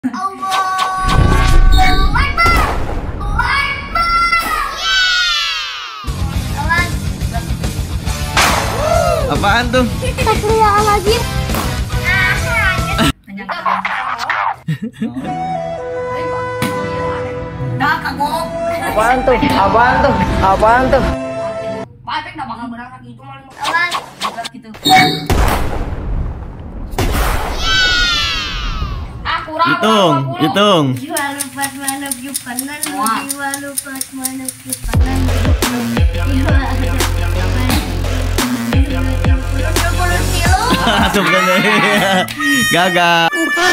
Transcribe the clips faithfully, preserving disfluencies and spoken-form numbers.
Apaan tuh? Astagfirullahaladzim. Dah kagok. Apaan tuh? Apaan tuh? Apaan tuh? Patek dah bakal berangkat gitu malah. Awas. Gitu. Aku ragu. Hitung, hitung. Jiwa lupa mana view kanan, Wah. jiwa lupa mana view kanan, jiwa Sebenarnya gagal.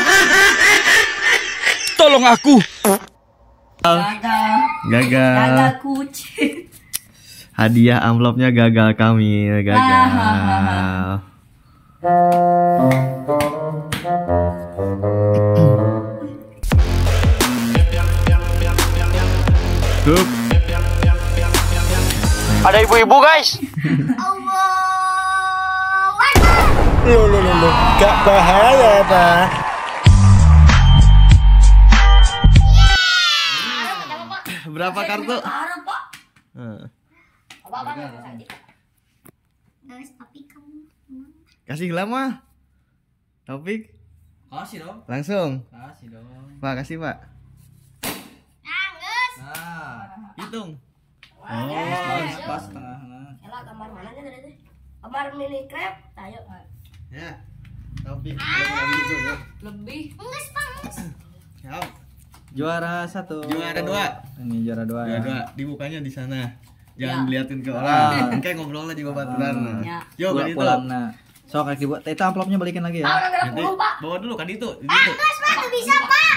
Tolong aku. Gagal. Gagal. Gagal kucing. Hadiah amplopnya gagal kami, gagal. Hup. Ada ibu-ibu guys. Loh, loh, loh, loh. Gak bahaya pak. Berapa kartu? Parah, Pak. Nah, Apa-apa saja. Guys, tapi kamu kasih lama. Topik. Kasih dong. Langsung. Kasih dong. Pak, kasih Pak. nangis. Nah, Hitung. oh, pas pas tengah. Elah gambar mana nih tadi? Gambar mini crab. Ayo. Ya. Topik. Ya. Lebih. Nangis, Bang. Siap. Juara satu. Juara dua. Ini juara dua Juara ya. dua. Dibukanya di sana. Jangan Ya. diliatin ke Ah. orang. Kayak ngobrol aja bawa baturan. Ya. Yo, Pulang kan itu. pulang nah. So kaki buat. Itu amplopnya balikin lagi Ah, ya. udah gerak Nanti dulu, Pak. bawa dulu kan itu. Di situ. Nangis, Pak. Nggak bisa, Pak.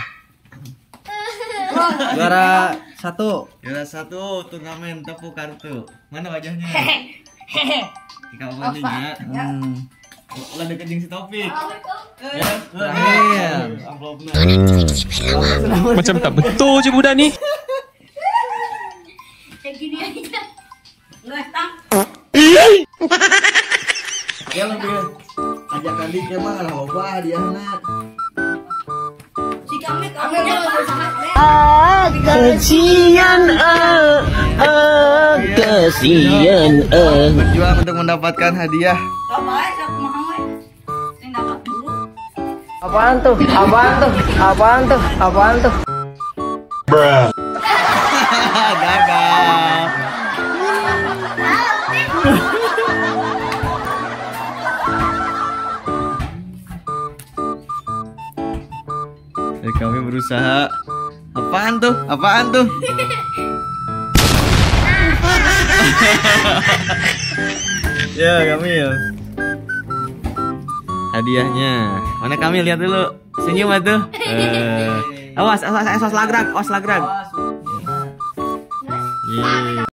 Juara satu. Juara satu turnamen tepuk kartu. Mana wajahnya? Hehehe. Di kamarnya. Hmm. Lah deket jeung si Topik. Eh. Ya, Terakhir. amplopnya. Macam tak betul je budak ni. Kayak gini aja. Nggak tang. Ya lebih ajak adik emang lah loba hadiahna. Si kami kami mau sangat. Kesian eh, eh, kesian eh. Berjuang untuk mendapatkan hadiah. Apa aja mahal we. Sing dapat dulu. Apaan tuh? Apaan tuh? Apaan tuh? Apaan tuh? Gagal. Eh, kami berusaha. Apaan tuh? Apaan tuh? Ya, Kamil. Hadiahnya. Mana Kamil, lihat dulu. Senyum atuh. Eh, awas, awas, awas lagrag, awas lagrag. Awas. Yeay.